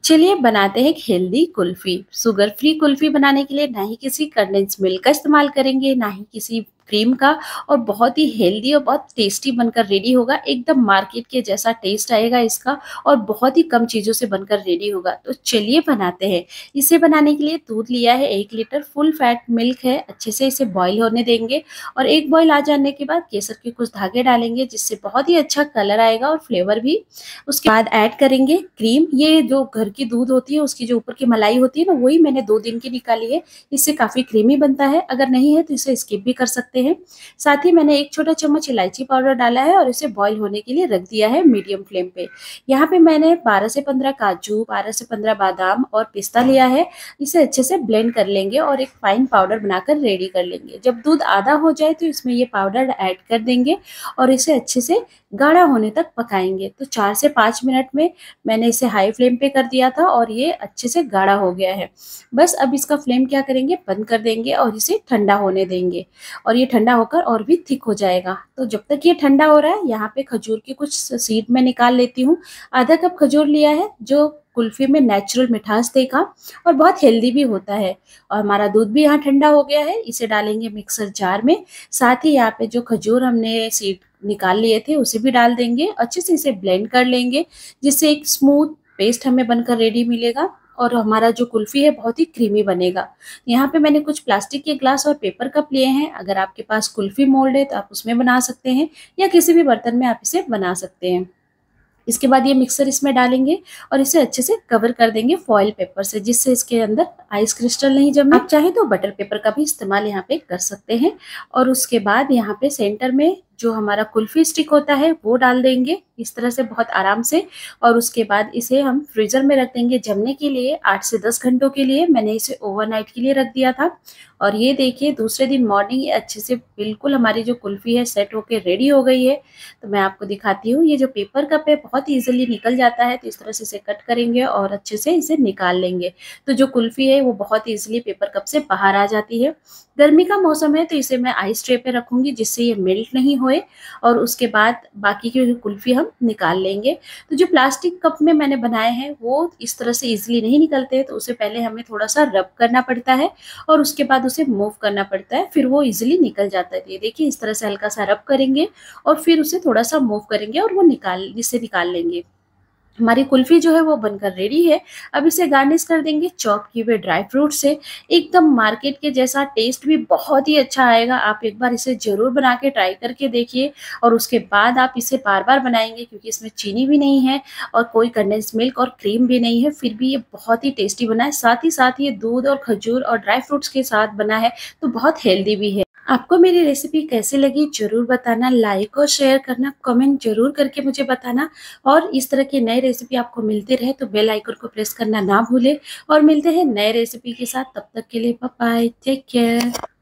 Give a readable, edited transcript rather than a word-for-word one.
चलिए बनाते हैं एक healthy kulfi. Sugar free kulfi बनाने के लिए ना ही किसी कंडेंस मिल्क का इस्तेमाल करेंगे, ना ही किसी क्रीम का, और बहुत ही हेल्दी और बहुत टेस्टी बनकर रेडी होगा। एकदम मार्केट के जैसा टेस्ट आएगा इसका, और बहुत ही कम चीज़ों से बनकर रेडी होगा। तो चलिए बनाते हैं। इसे बनाने के लिए दूध लिया है 1 लीटर, फुल फैट मिल्क है। अच्छे से इसे बॉईल होने देंगे, और एक बॉईल आ जाने के बाद केसर के कुछ धागे डालेंगे, जिससे बहुत ही अच्छा कलर आएगा और फ्लेवर भी। उसके बाद ऐड करेंगे क्रीम। ये जो घर की दूध होती है, उसकी जो ऊपर की मलाई होती है ना, वही मैंने 2 दिन की निकाली है। इससे काफ़ी क्रीमी बनता है। अगर नहीं है तो इसे स्किप भी कर सकते हैं। साथ ही मैंने 1 छोटा चम्मच इलायची पाउडर डाला है, और इसे बॉईल होने के लिए रख दिया है मीडियम फ्लेम पे। यहाँ पे मैंने 12 से 15 काजू, 12 से 15 बादाम और पिस्ता लिया है। इसे अच्छे से ब्लेंड कर लेंगे और एक फाइन पाउडर बनाकर रेडी कर लेंगे। जब दूध आधा हो जाए तो इसमें ये पाउडर ऐड कर देंगे, और इसे अच्छे से गाढ़ा होने तक पकाएंगे। तो 4 से 5 मिनट में मैंने इसे हाई फ्लेम पे कर दिया था, और ये अच्छे से गाढ़ा हो गया है। बस अब इसका फ्लेम क्या करेंगे, बंद कर देंगे और इसे ठंडा होने देंगे। और ये ठंडा होकर और भी थिक हो जाएगा। तो जब तक ये ठंडा हो रहा है, यहाँ पे खजूर की कुछ सीड मैं निकाल लेती हूँ। आधा कप खजूर लिया है, जो कुल्फी में नेचुरल मिठास देगा और बहुत हेल्दी भी होता है। और हमारा दूध भी यहाँ ठंडा हो गया है। इसे डालेंगे मिक्सर जार में। साथ ही यहाँ पे जो खजूर हमने सीड निकाल लिए थे, उसे भी डाल देंगे। अच्छे से इसे ब्लेंड कर लेंगे, जिससे एक स्मूथ पेस्ट हमें बनकर रेडी मिलेगा, और हमारा जो कुल्फी है बहुत ही क्रीमी बनेगा। यहाँ पे मैंने कुछ प्लास्टिक के ग्लास और पेपर कप लिए हैं। अगर आपके पास कुल्फी मोल्ड है तो आप उसमें बना सकते हैं, या किसी भी बर्तन में आप इसे बना सकते हैं। इसके बाद ये मिक्सर इसमें डालेंगे, और इसे अच्छे से कवर कर देंगे फॉइल पेपर से, जिससे इसके अंदर आइस क्रिस्टल नहीं जमे। आप चाहे तो बटर पेपर का भी इस्तेमाल यहाँ पे कर सकते हैं। और उसके बाद यहाँ पे सेंटर में जो हमारा कुल्फी स्टिक होता है, वो डाल देंगे इस तरह से बहुत आराम से। और उसके बाद इसे हम फ्रीजर में रख देंगे जमने के लिए। 8 से 10 घंटों के लिए मैंने इसे ओवरनाइट के लिए रख दिया था। और ये देखिए, दूसरे दिन मॉर्निंग ये अच्छे से बिल्कुल हमारी जो कुल्फी है सेट होके रेडी हो गई है। तो मैं आपको दिखाती हूँ। ये जो पेपर कप है बहुत ईजिली निकल जाता है, तो इस तरह से इसे कट करेंगे और अच्छे से इसे निकाल लेंगे। तो जो कुल्फी है वो बहुत ईजिली पेपर कप से बाहर आ जाती है। गर्मी का मौसम है तो इसे मैं आइस ट्रे पे रखूंगी, जिससे ये मेल्ट नहीं होए। और उसके बाद बाकी की कुल्फी हम निकाल लेंगे। तो जो प्लास्टिक कप में मैंने बनाए हैं वो इस तरह से इजीली नहीं निकलते, तो उसे पहले हमें थोड़ा सा रब करना पड़ता है, और उसके बाद उसे मूव करना पड़ता है, फिर वो इजीली निकल जाता है। ये देखिए, इस तरह से हल्का सा रब करेंगे और फिर उसे थोड़ा सा मूव करेंगे, और वो इसे निकाल लेंगे। हमारी कुल्फी जो है वो बनकर रेडी है। अब इसे गार्निश कर देंगे चॉप किए हुए ड्राई फ्रूट से। एकदम मार्केट के जैसा टेस्ट भी बहुत ही अच्छा आएगा। आप एक बार इसे ज़रूर बना के ट्राई करके देखिए, और उसके बाद आप इसे बार-बार बनाएँगे, क्योंकि इसमें चीनी भी नहीं है और कोई कंडेंस मिल्क और क्रीम भी नहीं है, फिर भी ये बहुत ही टेस्टी बना है। साथ ही साथ ये दूध और खजूर और ड्राई फ्रूट्स के साथ बना है, तो बहुत हेल्दी भी है। आपको मेरी रेसिपी कैसी लगी ज़रूर बताना, लाइक और शेयर करना, कमेंट ज़रूर करके मुझे बताना। और इस तरह की नई रेसिपी आपको मिलती रहे तो बेल आइकन को प्रेस करना ना भूलें। और मिलते हैं नए रेसिपी के साथ, तब तक के लिए बाय बाय, टेक केयर।